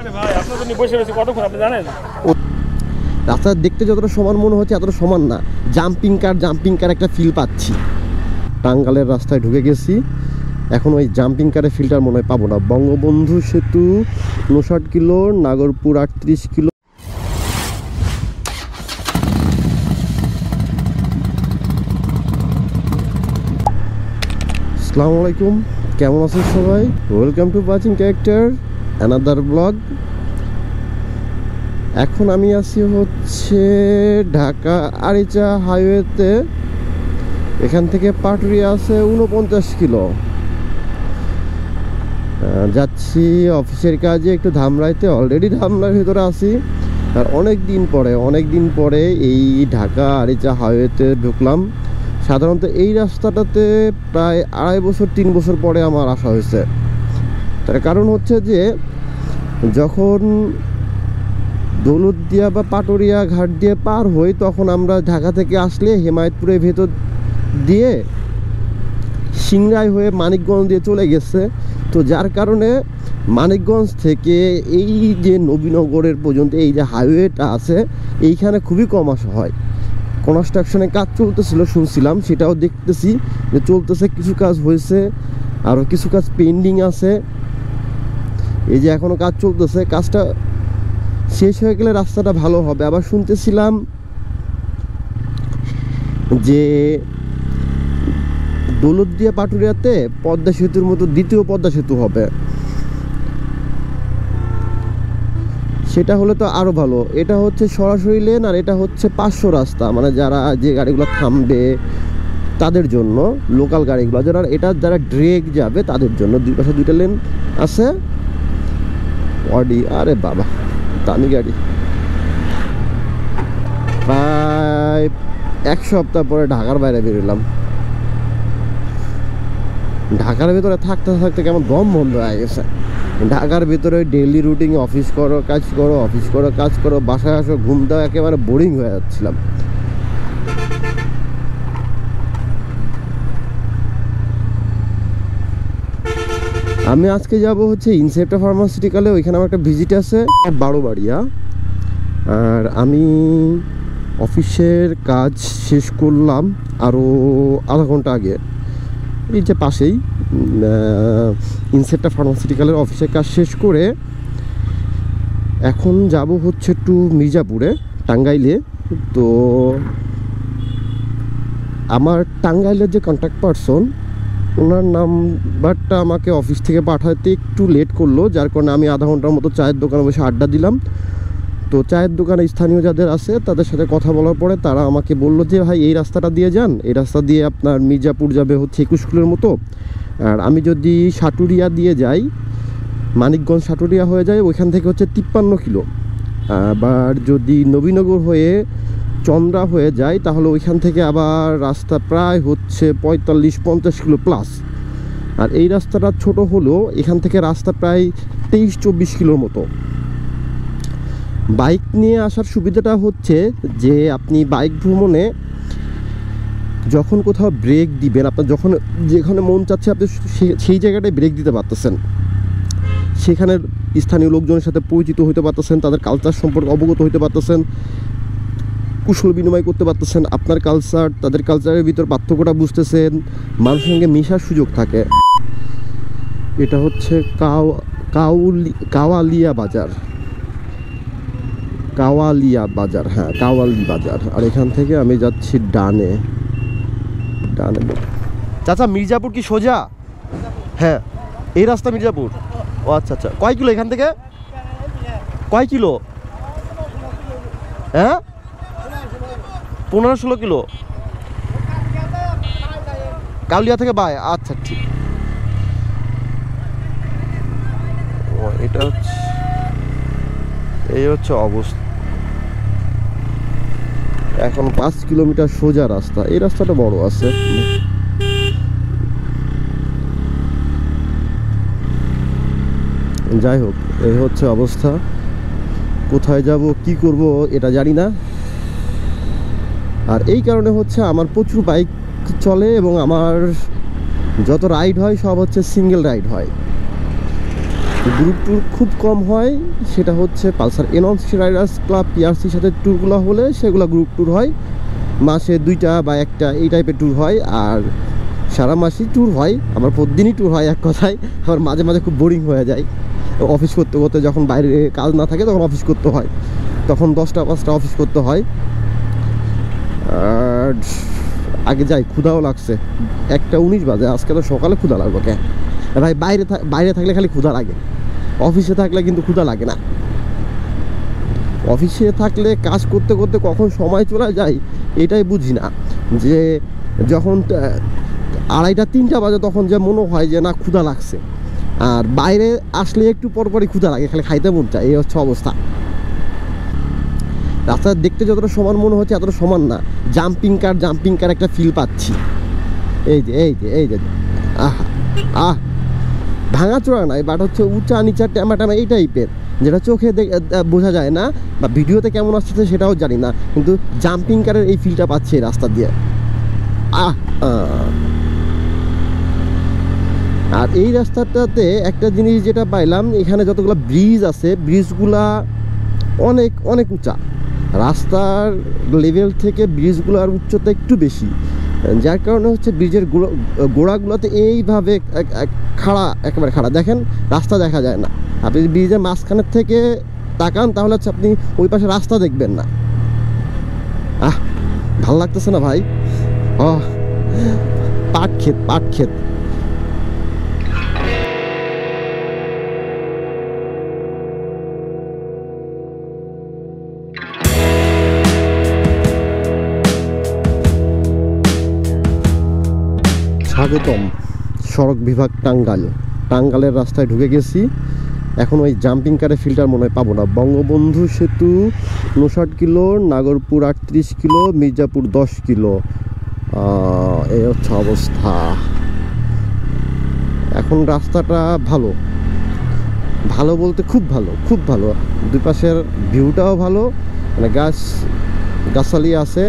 রাস্তা দেখতে যতটা সমান মনে হচ্ছে এতটা সমান না, জাম্পিং কার একটা ফিল পাচ্ছি। টাঙ্গাইলের রাস্তায় ঢুকে গেছি, এখন ওই জাম্পিং কারের ফিলটার মনে হয় পাবো না। Bangabandhu Setu 59 kilo, Nagarpur 38 kilo. আসসালামু আলাইকুম, কেমন আছেন সবাই? Welcome to watching character another blog. এখন আমি আছি হচ্ছে ঢাকা আরিচা হাইওয়েতে। এখান থেকে পাটুরিয়া আছে 49 কিলো। যাচ্ছি অফিসের কাজে, একটু ধামরাইতে। অলরেডি ধামরাইয়ের ভিতরে আছি, আর অনেক দিন পরে এই ঢাকা আরিচা হাইওয়েতে ঢুকলাম। সাধারণত এই রাস্তাটাতে প্রায় 2.5 বছর 3 বছর পরে আমার আসা হয়েছে। তার কারণ হচ্ছে যে যখন দৌলতদিয়া বা পাটুরিয়া ঘাট দিয়ে পার হই, তখন আমরা ঢাকা থেকে আসলে হেমায়েতপুরের ভেতর দিয়ে সিংড়াই হয়ে মানিকগঞ্জ দিয়ে চলে গেছে। তো যার কারণে মানিকগঞ্জ থেকে এই যে নবীনগরের পর্যন্ত এই যে হাইওয়েটা আছে, এইখানে খুবই কম আসা হয়। কনস্ট্রাকশনে কাজ চলতেছিল শুনছিলাম, সেটাও দেখতেছি যে চলতেছে, কিছু কাজ হয়েছে, আরও কিছু কাজ পেন্ডিং আছে। এই যে এখনও কাজ চলতেছে, কাজটা শেষ হয়ে গেলে রাস্তাটা ভালো হবে। আবার শুনতেছিলাম যে দৌলতদিয়া পাটুরিয়াতে পদ্মা সেতুর মতো দ্বিতীয় পদ্মা সেতু হবে, সেটা হলে তো আরও ভালো। এটা হচ্ছে সরাসরি লেন, আর এটা হচ্ছে 500 রাস্তা, মানে যারা যে গাড়িগুলো থামবে তাদের জন্য, লোকাল গাড়িগুলো যারা ড্রেগ যাবে তাদের জন্য। দুই পাশে 2টা লেন আছে। অডি, আরে বাবা দামি গাড়ি। প্রায় 1 সপ্তাহ পরে ঢাকার বাইরে বেরোলাম। ঢাকার ভিতরে থাকতে থাকতে কেমন দম বন্ধ হয়ে গেছে। ঢাকার ভিতরে ডেইলি রুটিন, অফিস করো কাজ করো, বাসায় আসো, ঘুম দাও, একেবারে বোরিং হয়ে যাচ্ছিলাম। আমি আজকে যাব হচ্ছে ইনসেপ্টা ফার্মাসিউটিক্যালে, ওইখানে আমার একটা ভিজিট আছে, 12 বাড়িয়া। আর আমি অফিসের কাজ শেষ করলাম আরও আধা ঘন্টা আগে। এই যে পাশেই ইনসেপ্টা ফার্মাসিউটিক্যালের অফিসের কাজ শেষ করে এখন যাব হচ্ছে একটু মির্জাপুরে, টাঙ্গাইলে। তো আমার টাঙ্গাইলের যে কন্ট্যাক্ট পারসন, ওনার নাম্বারটা আমাকে অফিস থেকে পাঠাতে একটু লেট করলো, যার কারণে আমি আধা ঘন্টার মতো চায়ের দোকানে বসে আড্ডা দিলাম। তো চায়ের দোকানে স্থানীয় যাদের আছে তাদের সাথে কথা বলার পরে তারা আমাকে বললো যে ভাই এই রাস্তাটা দিয়ে যান, এই রাস্তা দিয়ে আপনার মির্জাপুর যাবে হচ্ছে 21 কিলোর মতো। আর আমি যদি সাটুরিয়া দিয়ে যাই, মানিকগঞ্জ সাটুরিয়া হয়ে যায়, ওইখান থেকে হচ্ছে 53 কিলো। আবার যদি নবীনগর হয়ে চন্দ্রা হয়ে যায়, তাহলে ওইখান থেকে আবার রাস্তা প্রায় হচ্ছে 45-50 কিলো প্লাস। আর এই রাস্তাটা ছোট হলেও এখান থেকে রাস্তা প্রায় 23-24 কিলোর মতো। বাইক নিয়ে আসার সুবিধাটা হচ্ছে যে আপনি বাইক ভ্রমণে যখন কোথাও ব্রেক দিবেন, আপনার যখন যেখানে মন চাচ্ছে আপনি সেই জায়গাটায় ব্রেক দিতে পারতেছেন, সেখানের স্থানীয় লোকজনের সাথে পরিচিত হতে পারতেছেন, তাদের কালচার সম্পর্কে অবগত হতে পারতেছেন, কুশল বিনিময় করতে পারতেছেন, আপনার কালচার তাদের কালচারের ভিতর পার্থক্যটা বুঝতেছেন, মানুষের সঙ্গে মেশার সুযোগ থাকে। এটা হচ্ছে কাওয়ালিয়া বাজার, হ্যাঁ কাওয়ালি বাজার। আর এখান থেকে আমি যাচ্ছি ডানে। চাচা মির্জাপুর কি সোজা? হ্যাঁ এই রাস্তা মির্জাপুর। ও আচ্ছা আচ্ছা, কয় কিলো এখান থেকে? কয় কিলো? হ্যাঁ 15-16 কিলো কাউলিয়া থেকে বাই। আচ্ছা ঠিক। ও এটা হচ্ছে, এই হচ্ছে অবস্থা। এখন 5 কিলোমিটার সোজা রাস্তা। এই রাস্তাটা বড় আছে। যাই হোক, এই হচ্ছে অবস্থা। কোথায় যাব কি করব এটা জানি না। আর এই কারণে হচ্ছে আমার প্রচুর বাইক চলে, এবং আমার যত রাইড হয় সব হচ্ছে সিঙ্গেল রাইড হয়। গ্রুপ ট্যুর খুব কম হয়, সেটা হচ্ছে পালসার এনসি রাইডার্স ক্লাব পিআরসির সাথে ট্যুরগুলো হলে সেগুলো গ্রুপ ট্যুর হয়, মাসে 2টা বা 1টা এই টাইপের ট্যুর হয়। আর সারা মাসই ট্যুর হয়, আমার প্রতিদিনই ট্যুর হয় এক কথায়। আবার মাঝে মাঝে খুব বোরিং হয়ে যায় অফিস করতে করতে, যখন বাইরে কাজ না থাকে তখন অফিস করতে হয়, তখন 10টা 5টা অফিস করতে হয়। আর আগে যাই, ক্ষুধাও লাগছে, 1টা 19 বাজে, আজকে তো সকালে ক্ষুধা লাগবে কে ভাই? বাইরে থাকলে খালি ক্ষুধা লাগে, অফিসে থাকলে কিন্তু ক্ষুধা লাগে না। অফিসে থাকলে কাজ করতে করতে কখন সময় চলে যায় এটাই বুঝি না, যে যখন 2:30-3টা বাজে তখন যে মনে হয় যে না ক্ষুধা লাগছে, আর বাইরে আসলে একটু পরপরই ক্ষুধা লাগে, খালি খাইতে মন চায়, এই হচ্ছে অবস্থা। রাস্তা দেখতে যতটা সমান মনে হচ্ছে এতটা সমান না, জাম্পিং কার একটা ফিল পাচ্ছি। এই যে ভাঙাচোরা নাই, বাট হচ্ছে উঁচা নিচা ট্যামা এই টাইপের, যেটা চোখে বোঝা যায় না বা ভিডিওতে কেমন আসছে সেটাও জানি না, কিন্তু জাম্পিং কারের এই ফিলটা পাচ্ছি এই রাস্তা দিয়ে। আর এই রাস্তাটাতে একটা জিনিস যেটা পাইলাম, এখানে যতগুলো ব্রিজ আছে ব্রিজগুলা অনেক অনেক উঁচা, রাস্তার লেভেল থেকে ব্রিজগুলোর উচ্চতা একটু বেশি, যার কারণে হচ্ছে ব্রিজের গোড়াগুলোতে এইভাবে একেবারে খাড়া, দেখেন রাস্তা দেখা যায় না। আপনি যদি ব্রিজের মাঝখানের থেকে তাকান তাহলে হচ্ছে আপনি ওই পাশে রাস্তা দেখবেন না। ভাল লাগতেছে না ভাই? পাট ক্ষেত। স্বাগতম সড়ক বিভাগ টাঙ্গালের রাস্তায় ঢুকে গেছি। এখন ওই জাম্পিং কারের ফিল্টার মনে হয় পাবো না। Bangabandhu Setu 59 kilo, Nagarpur 38 kilo, Mirzapur 10 kilo, এই হচ্ছে অবস্থা। এখন রাস্তাটা ভালো বলতে খুব ভালো, দুই পাশের ভিউটাও ভালো, মানে গাছালি আছে।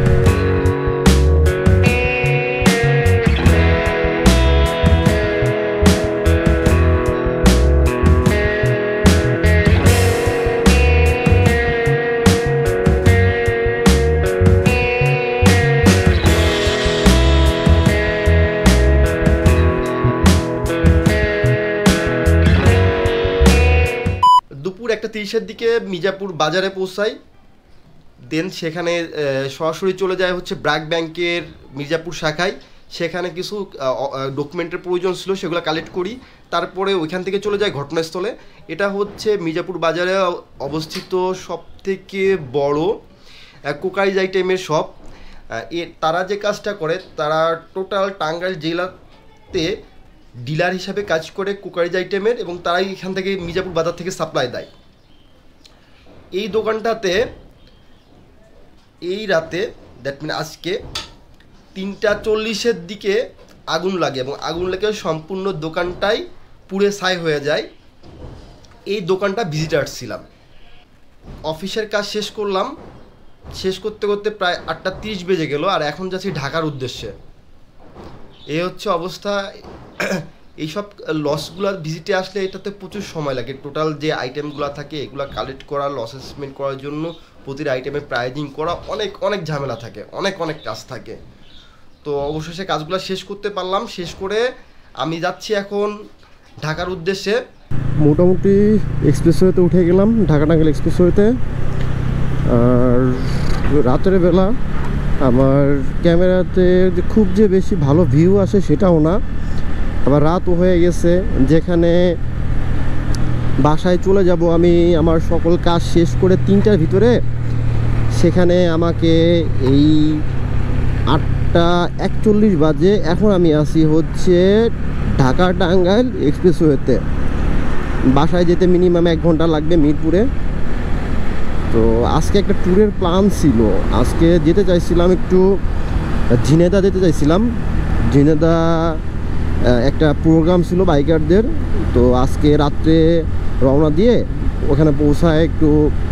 দুপুর 1:30-এর দিকে মির্জাপুর বাজারে পৌঁছাই, দেন সেখানে সরাসরি চলে যায় হচ্ছে ব্র্যাক ব্যাংকের মির্জাপুর শাখায়। সেখানে কিছু ডকুমেন্টের প্রয়োজন ছিল, সেগুলো কালেক্ট করি, তারপরে ওইখান থেকে চলে যায় ঘটনাস্থলে। এটা হচ্ছে মির্জাপুর বাজারে অবস্থিত সবথেকে বড় কুকারিজ আইটেমের শপ। তারা যে কাজটা করে, তারা টোটাল টাঙ্গাইল জেলাতে ডিলার হিসাবে কাজ করে কুকারিজ আইটেমের, এবং তারাই এখান থেকে মির্জাপুর বাজার থেকে সাপ্লাই দেয়। এই দোকানটাতে এই রাতে, দ্যাট মিন আজকে 3:40-এর দিকে আগুন লাগে, এবং আগুন লেগে সম্পূর্ণ দোকানটাই পুড়ে ছাই হয়ে যায়। এই দোকানটা ভিজিটার ছিলাম, অফিসের কাজ শেষ করলাম, শেষ করতে করতে প্রায় 8:30 বেজে গেল, আর এখন যাচ্ছি ঢাকার উদ্দেশ্যে। এই হচ্ছে অবস্থা। এইসব লসগুলার ভিজিটে আসলে এটাতে প্রচুর সময় লাগে, টোটাল যে আইটেমগুলো থাকে এগুলো কালেক্ট করা, লস অ্যাসেসমেন্ট করার জন্য প্রতিটা আইটেমের প্রাইজিং করা, অনেক ঝামেলা থাকে, অনেক কাজ থাকে। তো অবশেষে কাজগুলো শেষ করতে পারলাম। শেষ করে আমি যাচ্ছি এখন ঢাকার উদ্দেশ্যে। মোটামুটি এক্সপ্রেসওয়েতে উঠে গেলাম, ঢাকা টাঙ্গাইল এক্সপ্রেসওয়েতে। আর রাতের বেলা আমার ক্যামেরাতে যে খুব যে বেশি ভালো ভিউ আসে সেটাও না, আবার রাতও হয়ে গেছে। যেখানে বাসায় চলে যাব আমি আমার সকল কাজ শেষ করে 3টার ভিতরে, সেখানে আমাকে এই 8:41 বাজে। এখন আমি আসি হচ্ছে ঢাকা টাঙ্গাইল এক্সপ্রেসওয়েতে। বাসায় যেতে মিনিমাম 1 ঘন্টা লাগবে মিরপুরে। তো আজকে একটা ট্যুরের প্ল্যান ছিল, আজকে যেতে চাইছিলাম একটু ঝিনেদা যেতে চাইছিলাম। ঝিনেদা একটা প্রোগ্রাম ছিল বাইকারদের, তো আজকে রাত্রে রওনা দিয়ে ওখানে পৌঁছায় একটু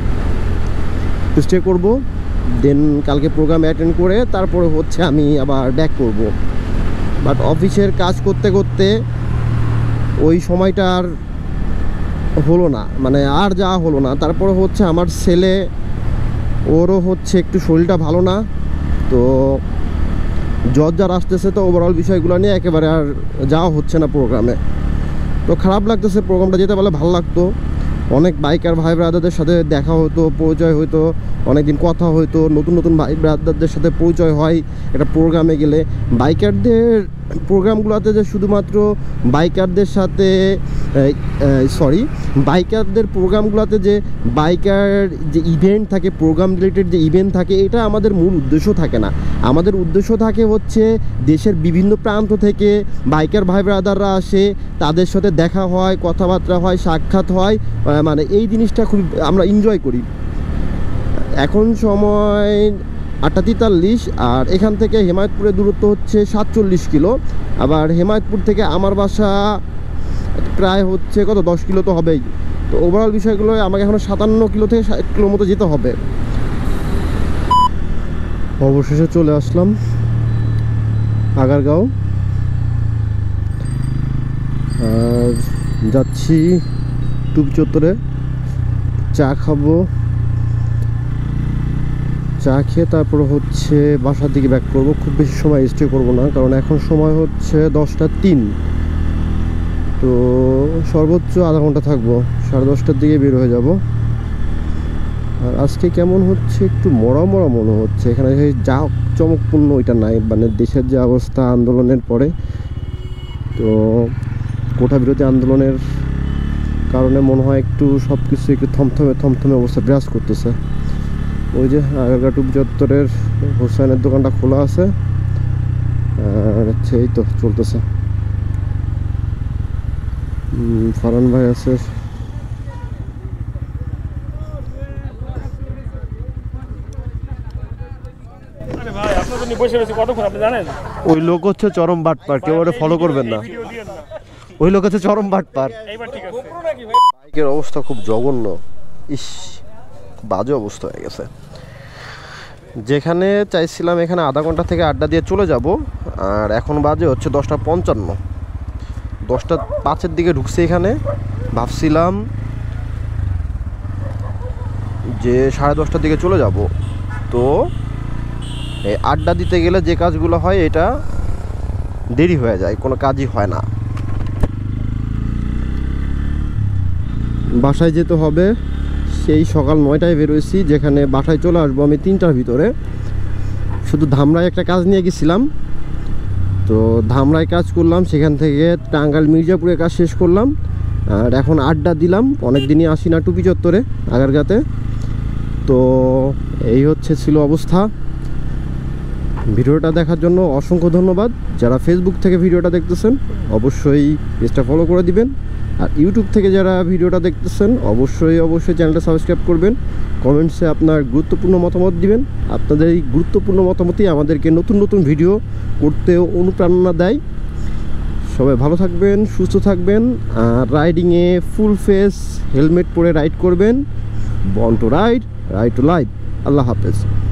স্টে করব, দেন কালকে প্রোগ্রাম অ্যাটেন্ড করে তারপরে হচ্ছে আমি আবার ব্যাক করব। বাট অফিসের কাজ করতে করতে ওই সময়টা আর হলো না, মানে আর যা হলো না। তারপরে হচ্ছে আমার ছেলে, ওরও হচ্ছে একটু শরীরটা ভালো না, তো জ্বর যার আসতেছে, তো ওভারঅল বিষয়গুলো নিয়ে একেবারে আর যাওয়া হচ্ছে না প্রোগ্রামে। তো খারাপ লাগতেছে, প্রোগ্রামটা যেতে পারলে ভালো লাগতো। অনেক বাইকার ভাই ব্রাদারদের সাথে দেখা হতো, পরিচয় হতো, অনেকদিন কথা হতো, নতুন নতুন ভাই ব্রাদারদের সাথে পরিচয় হয় একটা প্রোগ্রামে গেলে। বাইকারদের প্রোগ্রামগুলোতে যে শুধুমাত্র বাইকারদের সাথে বাইকারদের প্রোগ্রামগুলোতে যে বাইকার যে ইভেন্ট থাকে, প্রোগ্রাম রিলেটেড যে ইভেন্ট থাকে, এটা আমাদের মূল উদ্দেশ্য থাকে না। আমাদের উদ্দেশ্য থাকে হচ্ছে দেশের বিভিন্ন প্রান্ত থেকে বাইকার ভাই ব্রাদাররা আসে, তাদের সাথে দেখা হয়, কথাবার্তা হয়, সাক্ষাৎ হয়, মানে এই জিনিসটা খুব আমরা এনজয় করি। এখন সময় 8:43, আর এখান থেকে হেমায়তপুরের দূরত্ব হচ্ছে 47 কিলো। আবার হেমায়তপুর থেকে আমার বাসা প্রায় হচ্ছে কত 10 কিলো তো হবেই। তো ওভারঅল বিষয়গুলো আমাকে এখন 57 কিলো থেকে 60 কিলোর মতো যেতে হবে। অবশেষে চলে আসলাম আগারগাঁও, আর যাচ্ছি টুপি চত্বরে, চা খাবো। চা খেয়ে তারপর হচ্ছে বাসার দিকে ব্যাক করবো। খুব বেশি সময় স্টে করবো না, কারণ এখন সময় হচ্ছে 10:03। তো সর্বোচ্চ আধা ঘন্টা থাকবো, 10:30টার দিকে বের হয়ে যাব। আর আজকে কেমন হচ্ছে, একটু মরা মরা মনে হচ্ছে। এখানে যা চমকপূর্ণ ওইটা নাই, মানে দেশের যে অবস্থা আন্দোলনের পরে, তো কোটা বিরোধী আন্দোলনের কারণে মনে হয় একটু সব কিছু একটু থমথমে অবস্থা বিরাজ করতেছে। ওই যে আগারগাঁও টুপি চত্বরের হোসেনের দোকানটা খোলা আছে, আর হচ্ছে এই তো চলতেছে। ফারান ভাই আছে। ওই লোক হচ্ছে চরম বাটপার, কেউ ওটা ফলো করবেন না। ওই লোক হচ্ছে চরম বাটপার। বাইকের অবস্থা খুব জঘন্য, ইস, বাজে অবস্থা হয়ে গেছে। যেখানে চাইছিলাম এখানে আধা ঘন্টা থেকে আড্ডা দিয়ে চলে যাব, আর এখন বাজে হচ্ছে 10:55। 10:05 দিকে ঢুকছে এখানে। ভাবছিলাম যে 10:30টার দিকে চলে যাব। তো এই আড্ডা দিতে গেলে যে কাজগুলো হয় এটা দেরি হয়ে যায়, কোনো কাজই হয় না। বাসায় যেতে হবে সেই সকাল 9টায় বেরোয়েছি, যেখানে বাসায় চলে আসবো আমি 3টার ভিতরে। শুধু ধামরায় একটা কাজ নিয়ে গেছিলাম, তো ধামরায় কাজ করলাম, সেখান থেকে টাঙ্গাইল মির্জাপুরে কাজ শেষ করলাম। আর এখন আড্ডা দিলাম, অনেক দিনই আসি না টুপি চত্বরে আগারগাঁতে। তো এই ছিল অবস্থা। ভিডিওটা দেখার জন্য অসংখ্য ধন্যবাদ। যারা ফেসবুক থেকে ভিডিওটা দেখতেছেন অবশ্যই পেজটা ফলো করে দিবেন, আর ইউটিউব থেকে যারা ভিডিওটা দেখতেছেন অবশ্যই চ্যানেলটা সাবস্ক্রাইব করবেন। কমেন্টসে আপনার গুরুত্বপূর্ণ মতামত দিবেন। আপনাদের এই গুরুত্বপূর্ণ মতামতই আমাদেরকে নতুন নতুন ভিডিও করতেও অনুপ্রেরণা দেয়। সবাই ভালো থাকবেন, সুস্থ থাকবেন, আর রাইডিংয়ে ফুল ফেস হেলমেট পরে রাইড করবেন। Born to ride, ride to life. আল্লাহ হাফেজ।